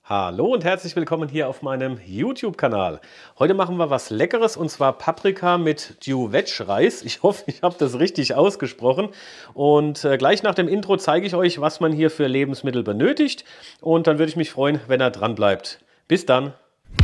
Hallo und herzlich willkommen hier auf meinem YouTube-Kanal. Heute machen wir was Leckeres und zwar Paprika mit Diu-Vetch-Reis. Ich hoffe, ich habe das richtig ausgesprochen. Und gleich nach dem Intro zeige ich euch, was man hier für Lebensmittel benötigt. Und dann würde ich mich freuen, wenn ihr dran bleibt. Bis dann!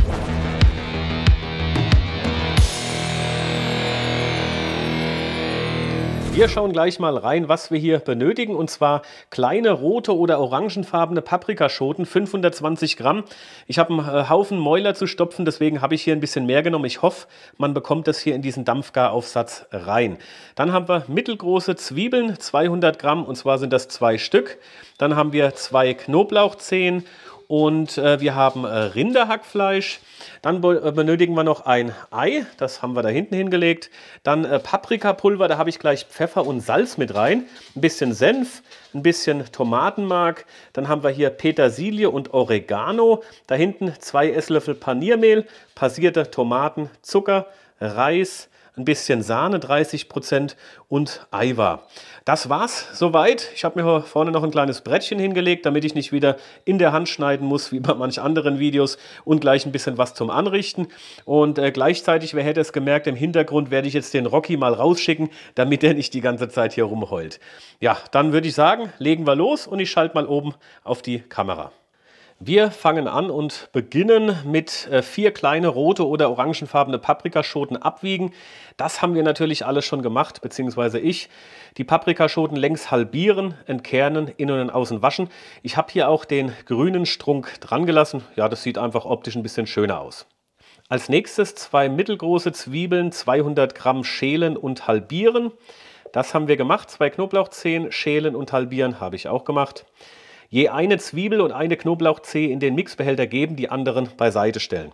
Wir schauen gleich mal rein, was wir hier benötigen, und zwar kleine rote oder orangenfarbene Paprikaschoten, 520 Gramm. Ich habe einen Haufen Mäuler zu stopfen, deswegen habe ich hier ein bisschen mehr genommen. Ich hoffe, man bekommt das hier in diesen Dampfgaraufsatz rein. Dann haben wir mittelgroße Zwiebeln, 200 Gramm, und zwar sind das 2 Stück. Dann haben wir 2 Knoblauchzehen. Und wir haben Rinderhackfleisch. Dann benötigen wir noch ein Ei, das haben wir da hinten hingelegt. Dann Paprikapulver, da habe ich gleich Pfeffer und Salz mit rein. Ein bisschen Senf, ein bisschen Tomatenmark. Dann haben wir hier Petersilie und Oregano. Da hinten 2 Esslöffel Paniermehl, passierte Tomaten, Zucker, Reis, ein bisschen Sahne, 30% und Eiweiß. Das war's soweit. Ich habe mir hier vorne noch ein kleines Brettchen hingelegt, damit ich nicht wieder in der Hand schneiden muss, wie bei manch anderen Videos, und gleich ein bisschen was zum Anrichten. Und gleichzeitig, wer hätte es gemerkt, im Hintergrund werde ich jetzt den Rocky mal rausschicken, damit er nicht die ganze Zeit hier rumheult. Ja, dann würde ich sagen, legen wir los und ich schalte mal oben auf die Kamera. Wir fangen an und beginnen mit 4 kleine rote oder orangenfarbene Paprikaschoten abwiegen. Das haben wir natürlich alles schon gemacht, beziehungsweise ich. Die Paprikaschoten längs halbieren, entkernen, innen und außen waschen. Ich habe hier auch den grünen Strunk dran gelassen. Ja, das sieht einfach optisch ein bisschen schöner aus. Als nächstes 2 mittelgroße Zwiebeln, 200 Gramm schälen und halbieren. Das haben wir gemacht. 2 Knoblauchzehen, schälen und halbieren habe ich auch gemacht. Je eine Zwiebel und eine Knoblauchzehe in den Mixbehälter geben, die anderen beiseite stellen.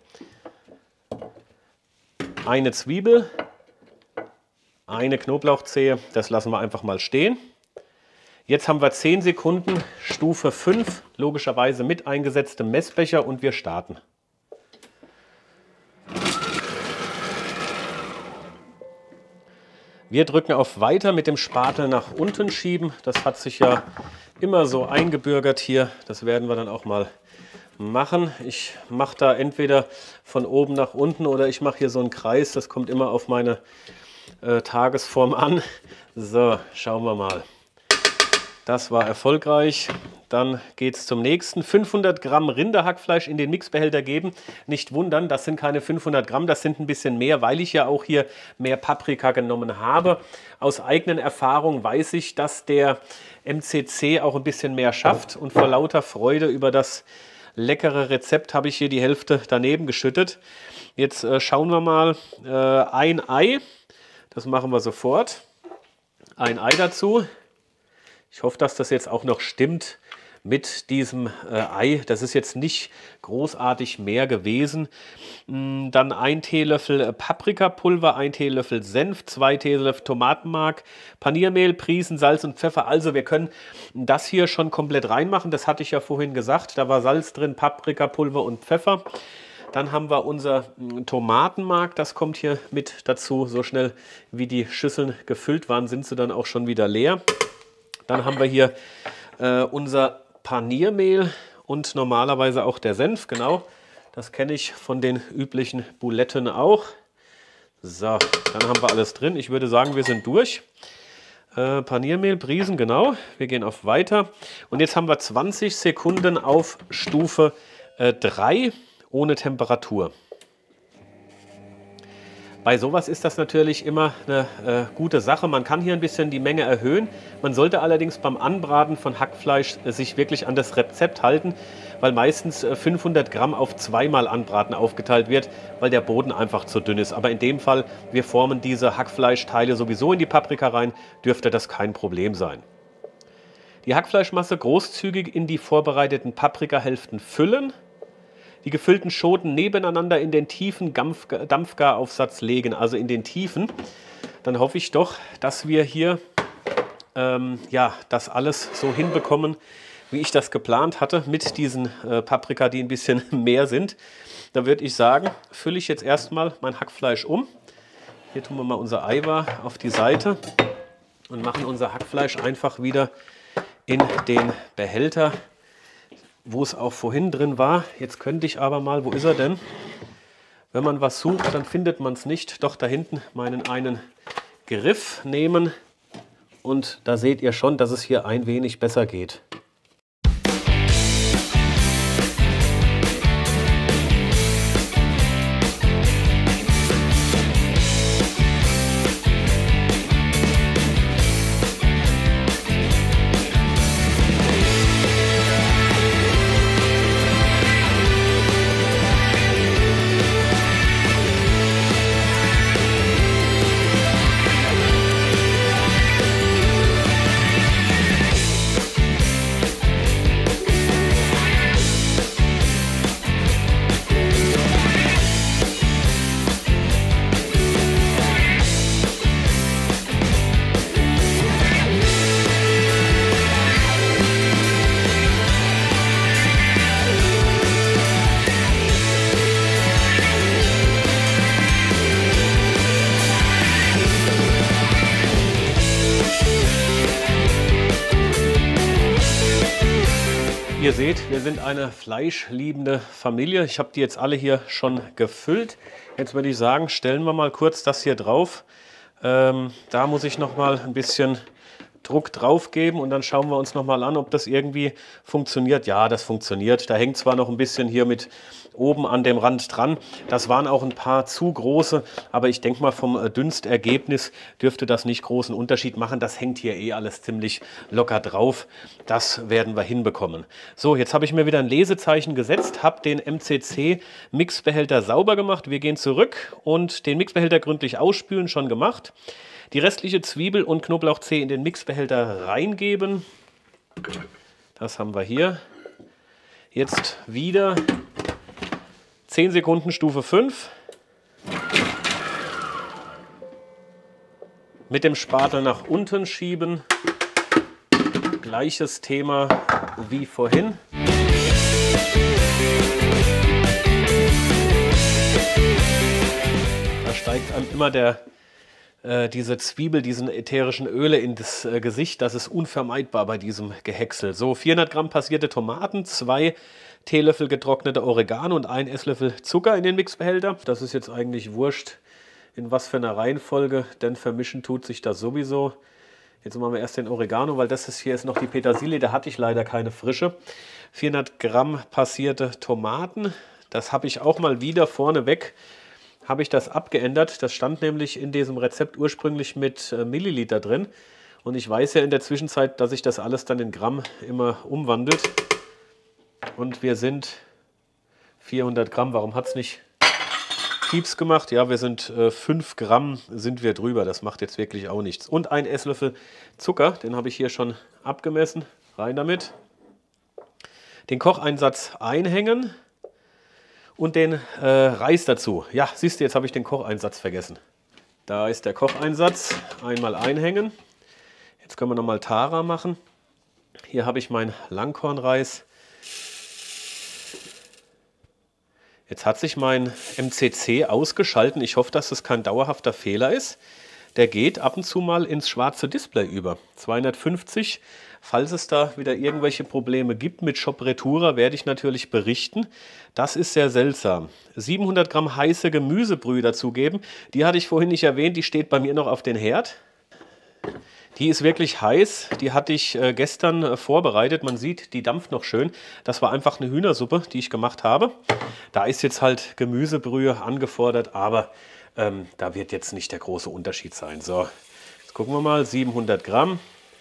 Eine Zwiebel, eine Knoblauchzehe, das lassen wir einfach mal stehen. Jetzt haben wir 10 Sekunden, Stufe 5, logischerweise mit eingesetztem Messbecher, und wir starten. Wir drücken auf Weiter mit dem Spatel nach unten schieben. Das hat sich ja immer so eingebürgert hier. Das werden wir dann auch mal machen. Ich mache da entweder von oben nach unten oder ich mache hier so einen Kreis. Das kommt immer auf meine Tagesform an. So, schauen wir mal. Das war erfolgreich. Dann geht es zum nächsten. 500 Gramm Rinderhackfleisch in den Mixbehälter geben. Nicht wundern, das sind keine 500 Gramm, das sind ein bisschen mehr, weil ich ja auch hier mehr Paprika genommen habe. Aus eigenen Erfahrungen weiß ich, dass der MCC auch ein bisschen mehr schafft. Und vor lauter Freude über das leckere Rezept habe ich hier die Hälfte daneben geschüttet. Jetzt schauen wir mal. Ein Ei, das machen wir sofort. Ein Ei dazu. Ich hoffe, dass das jetzt auch noch stimmt mit diesem Ei. Das ist jetzt nicht großartig mehr gewesen. Dann 1 Teelöffel Paprikapulver, 1 Teelöffel Senf, 2 Teelöffel Tomatenmark, Paniermehl, Priesen, Salz und Pfeffer. Also wir können das hier schon komplett reinmachen. Das hatte ich ja vorhin gesagt. Da war Salz drin, Paprikapulver und Pfeffer. Dann haben wir unser Tomatenmark, das kommt hier mit dazu. So schnell wie die Schüsseln gefüllt waren, sind sie dann auch schon wieder leer. Dann haben wir hier unser Paniermehl und normalerweise auch der Senf, genau. Das kenne ich von den üblichen Buletten auch. So, dann haben wir alles drin. Ich würde sagen, wir sind durch. Paniermehl, Priesen, genau. Wir gehen auf Weiter. Und jetzt haben wir 20 Sekunden auf Stufe 3 ohne Temperatur. Bei sowas ist das natürlich immer eine gute Sache. Man kann hier ein bisschen die Menge erhöhen. Man sollte allerdings beim Anbraten von Hackfleisch sich wirklich an das Rezept halten, weil meistens 500 Gramm auf 2-mal Anbraten aufgeteilt wird, weil der Boden einfach zu dünn ist. Aber in dem Fall, wir formen diese Hackfleischteile sowieso in die Paprika rein, dürfte das kein Problem sein. Die Hackfleischmasse großzügig in die vorbereiteten Paprikahälften füllen. Die gefüllten Schoten nebeneinander in den tiefen Dampfgaraufsatz legen, also in den tiefen. Dann hoffe ich doch, dass wir hier ja, das alles so hinbekommen, wie ich das geplant hatte, mit diesen Paprika, die ein bisschen mehr sind. Da würde ich sagen, fülle ich jetzt erstmal mein Hackfleisch um. Hier tun wir mal unser Eiweiß auf die Seite und machen unser Hackfleisch einfach wieder in den Behälter wo es auch vorhin drin war. Jetzt könnte ich aber mal, wo ist er denn? Wenn man was sucht, dann findet man es nicht. Doch da hinten meinen einen Griff nehmen. Und da seht ihr schon, dass es hier ein wenig besser geht. Ihr seht, wir sind eine fleischliebende Familie. Ich habe die jetzt alle hier schon gefüllt. Jetzt würde ich sagen, stellen wir mal kurz das hier drauf. Da muss ich noch mal ein bisschen Druck drauf geben und dann schauen wir uns noch mal an, ob das irgendwie funktioniert. Ja, das funktioniert. Da hängt zwar noch ein bisschen hier mit oben an dem Rand dran. Das waren auch ein paar zu große, aber ich denke mal vom Dünstergebnis dürfte das nicht großen Unterschied machen. Das hängt hier eh alles ziemlich locker drauf. Das werden wir hinbekommen. So, jetzt habe ich mir wieder ein Lesezeichen gesetzt, habe den MCC-Mixbehälter sauber gemacht. Wir gehen zurück und den Mixbehälter gründlich ausspülen, schon gemacht. Die restliche Zwiebel und Knoblauchzehe in den Mixbehälter reingeben. Das haben wir hier. Jetzt wieder 10 Sekunden Stufe 5. Mit dem Spatel nach unten schieben. Gleiches Thema wie vorhin. Da steigt einem immer diese Zwiebel, diesen ätherischen Öle in das Gesicht. Das ist unvermeidbar bei diesem Gehäcksel. So, 400 Gramm passierte Tomaten, 2 Teelöffel getrocknete Oregano und 1 Esslöffel Zucker in den Mixbehälter. Das ist jetzt eigentlich wurscht, in was für einer Reihenfolge, denn vermischen tut sich das sowieso. Jetzt machen wir erst den Oregano, weil das hier ist noch die Petersilie, da hatte ich leider keine frische. 400 Gramm passierte Tomaten, das habe ich auch mal wieder vorneweg, habe ich das abgeändert. Das stand nämlich in diesem Rezept ursprünglich mit Milliliter drin. Und ich weiß ja in der Zwischenzeit, dass sich das alles dann in Gramm immer umwandelt. Und wir sind 400 Gramm. Warum hat es nicht Pieps gemacht? Ja, wir sind 5 Gramm sind wir drüber. Das macht jetzt wirklich auch nichts. Und 1 Esslöffel Zucker, den habe ich hier schon abgemessen. Rein damit. Den Kocheinsatz einhängen. Und den Reis dazu. Ja, siehst du, jetzt habe ich den Kocheinsatz vergessen. Da ist der Kocheinsatz. Einmal einhängen. Jetzt können wir nochmal Tara machen. Hier habe ich meinen Langkornreis. Jetzt hat sich mein MCC ausgeschalten. Ich hoffe, dass das kein dauerhafter Fehler ist. Der geht ab und zu mal ins schwarze Display über. 250. Falls es da wieder irgendwelche Probleme gibt mit Shop Retura, werde ich natürlich berichten. Das ist sehr seltsam. 700 Gramm heiße Gemüsebrühe dazugeben. Die hatte ich vorhin nicht erwähnt, die steht bei mir noch auf den Herd. Die ist wirklich heiß. Die hatte ich gestern vorbereitet. Man sieht, die dampft noch schön. Das war einfach eine Hühnersuppe, die ich gemacht habe. Da ist jetzt halt Gemüsebrühe angefordert, aber da wird jetzt nicht der große Unterschied sein. So, jetzt gucken wir mal. 700 Gramm.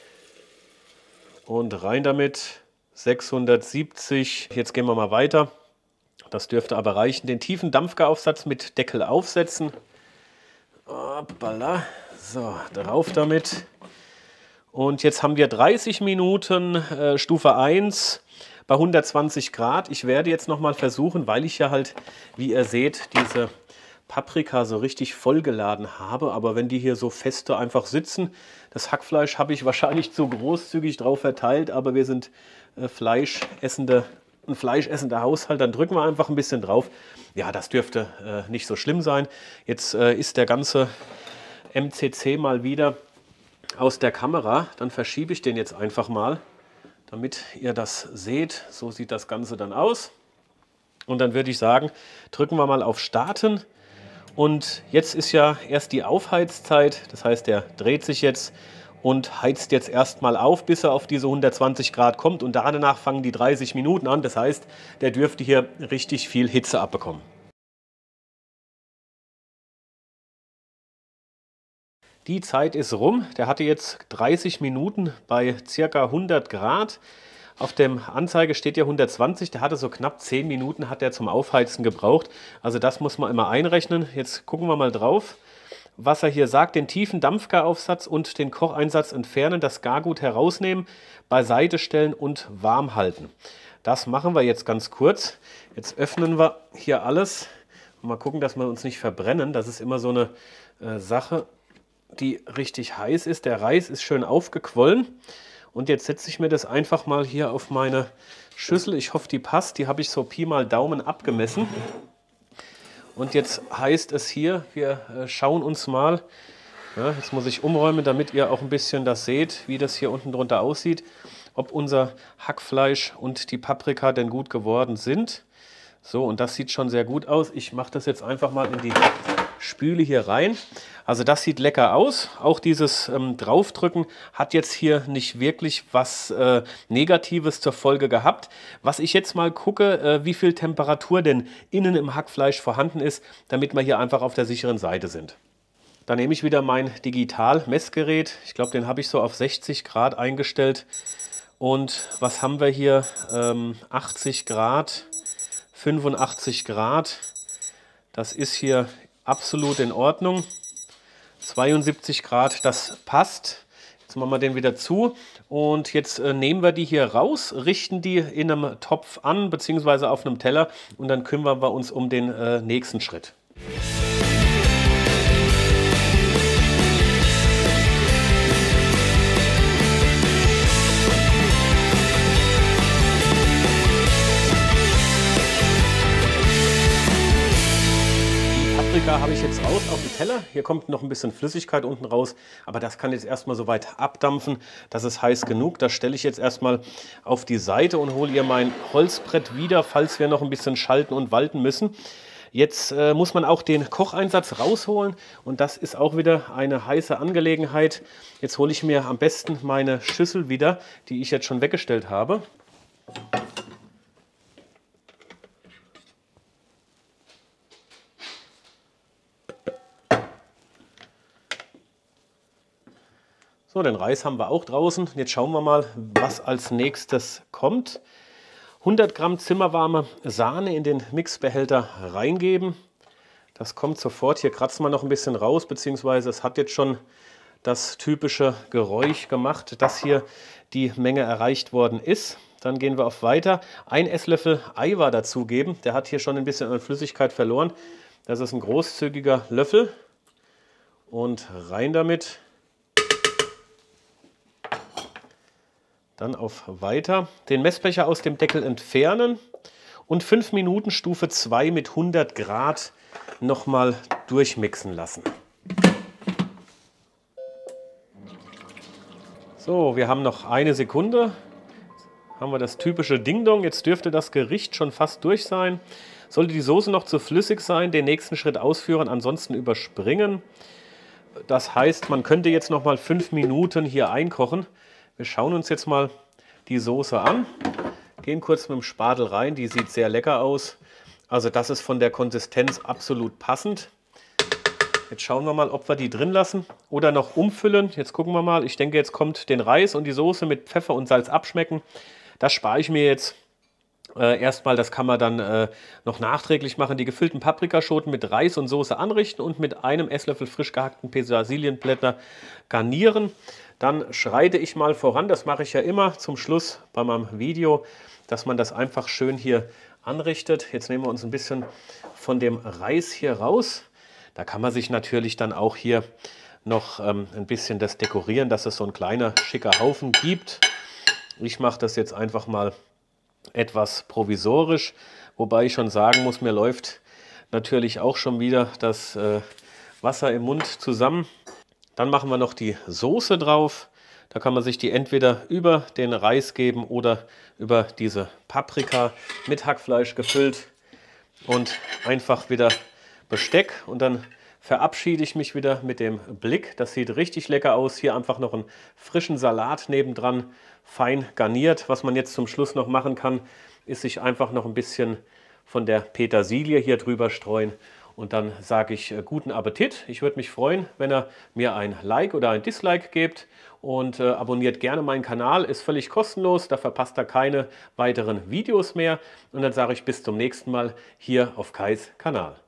Und rein damit. 670. Jetzt gehen wir mal weiter. Das dürfte aber reichen. Den tiefen Dampfgaraufsatz mit Deckel aufsetzen. Hoppala. So, drauf damit. Und jetzt haben wir 30 Minuten Stufe 1 bei 120 Grad. Ich werde jetzt nochmal versuchen, weil ich ja halt, wie ihr seht, diese Paprika so richtig vollgeladen habe. Aber wenn die hier so feste einfach sitzen, das Hackfleisch habe ich wahrscheinlich zu großzügig drauf verteilt. Aber wir sind ein fleischessender Haushalt, dann drücken wir einfach ein bisschen drauf. Ja, das dürfte nicht so schlimm sein. Jetzt ist der ganze MCC mal wieder aus der Kamera. Dann verschiebe ich den jetzt einfach mal. damit ihr das seht. So sieht das Ganze dann aus. Und dann würde ich sagen, drücken wir mal auf Starten. Und jetzt ist ja erst die Aufheizzeit. Das heißt, der dreht sich jetzt und heizt jetzt erstmal auf, bis er auf diese 120 Grad kommt. Und danach fangen die 30 Minuten an. Das heißt, der dürfte hier richtig viel Hitze abbekommen. Die Zeit ist rum. Der hatte jetzt 30 Minuten bei ca. 100 Grad. Auf dem Anzeige steht ja 120, der hatte so knapp 10 Minuten hat er zum Aufheizen gebraucht. Also das muss man immer einrechnen. Jetzt gucken wir mal drauf, was er hier sagt. Den tiefen Dampfgaraufsatz und den Kocheinsatz entfernen, das Gargut herausnehmen, beiseite stellen und warm halten. Das machen wir jetzt ganz kurz. Jetzt öffnen wir hier alles und mal gucken, dass wir uns nicht verbrennen. Das ist immer so eine Sache, die richtig heiß ist. Der Reis ist schön aufgequollen. Und jetzt setze ich mir das einfach mal hier auf meine Schüssel. Ich hoffe, die passt. Die habe ich so Pi mal Daumen abgemessen. Und jetzt heißt es hier, wir schauen uns mal, ja, jetzt muss ich umräumen, damit ihr auch ein bisschen das seht, wie das hier unten drunter aussieht, ob unser Hackfleisch und die Paprika denn gut geworden sind. So, und das sieht schon sehr gut aus. Ich mache das jetzt einfach mal in die Spüle hier rein. Also das sieht lecker aus. Auch dieses Draufdrücken hat jetzt hier nicht wirklich was Negatives zur Folge gehabt. Was ich jetzt mal gucke, wie viel Temperatur denn innen im Hackfleisch vorhanden ist, damit wir hier einfach auf der sicheren Seite sind. Dann nehme ich wieder mein Digital-Messgerät. Ich glaube, den habe ich so auf 60 Grad eingestellt. Und was haben wir hier? 80 Grad, 85 Grad. Das ist hier absolut in Ordnung. 72 Grad, das passt. Jetzt machen wir den wieder zu und jetzt nehmen wir die hier raus, richten die in einem Topf an bzw. auf einem Teller und dann kümmern wir uns um den nächsten Schritt. Paprika habe ich jetzt raus auf den Teller. Hier kommt noch ein bisschen Flüssigkeit unten raus, aber das kann jetzt erstmal so weit abdampfen. Das ist heiß genug. Das stelle ich jetzt erstmal auf die Seite und hole ihr mein Holzbrett wieder, falls wir noch ein bisschen schalten und walten müssen. Jetzt muss man auch den Kocheinsatz rausholen und das ist auch wieder eine heiße Angelegenheit. Jetzt hole ich mir am besten meine Schüssel wieder, die ich jetzt schon weggestellt habe. So, den Reis haben wir auch draußen. Jetzt schauen wir mal, was als nächstes kommt. 100 Gramm zimmerwarme Sahne in den Mixbehälter reingeben. Das kommt sofort. Hier kratzen wir noch ein bisschen raus, beziehungsweise es hat jetzt schon das typische Geräusch gemacht, dass hier die Menge erreicht worden ist. Dann gehen wir auf Weiter. Ein Esslöffel Eiweiß dazugeben. Der hat hier schon ein bisschen an Flüssigkeit verloren. Das ist ein großzügiger Löffel. Und rein damit. Dann auf Weiter. Den Messbecher aus dem Deckel entfernen und 5 Minuten Stufe 2 mit 100 Grad nochmal durchmixen lassen. So, wir haben noch eine Sekunde. Haben wir das typische Ding-Dong. Jetzt dürfte das Gericht schon fast durch sein. Sollte die Soße noch zu flüssig sein, den nächsten Schritt ausführen, ansonsten überspringen. Das heißt, man könnte jetzt nochmal 5 Minuten hier einkochen. Wir schauen uns jetzt mal die Soße an, gehen kurz mit dem Spatel rein, die sieht sehr lecker aus. Also das ist von der Konsistenz absolut passend. Jetzt schauen wir mal, ob wir die drin lassen oder noch umfüllen. Jetzt gucken wir mal, ich denke, jetzt kommt den Reis und die Soße mit Pfeffer und Salz abschmecken. Das spare ich mir jetzt erstmal, das kann man dann noch nachträglich machen. Die gefüllten Paprikaschoten mit Reis und Soße anrichten und mit einem Esslöffel frisch gehackten Petersilienblätter garnieren. Dann schreite ich mal voran, das mache ich ja immer zum Schluss bei meinem Video, dass man das einfach schön hier anrichtet. Jetzt nehmen wir uns ein bisschen von dem Reis hier raus. Da kann man sich natürlich dann auch hier noch ein bisschen das dekorieren, dass es so ein kleiner schicker Haufen gibt. Ich mache das jetzt einfach mal etwas provisorisch, wobei ich schon sagen muss, mir läuft natürlich auch schon wieder das Wasser im Mund zusammen. Dann machen wir noch die Soße drauf. Da kann man sich die entweder über den Reis geben oder über diese Paprika mit Hackfleisch gefüllt und einfach wieder Besteck und dann verabschiede ich mich wieder mit dem Blick. Das sieht richtig lecker aus. Hier einfach noch einen frischen Salat nebendran, fein garniert. Was man jetzt zum Schluss noch machen kann, ist sich einfach noch ein bisschen von der Petersilie hier drüber streuen. Und dann sage ich guten Appetit. Ich würde mich freuen, wenn ihr mir ein Like oder ein Dislike gebt. Und abonniert gerne meinen Kanal, ist völlig kostenlos. Da verpasst ihr keine weiteren Videos mehr. Und dann sage ich bis zum nächsten Mal hier auf Kais Kanal.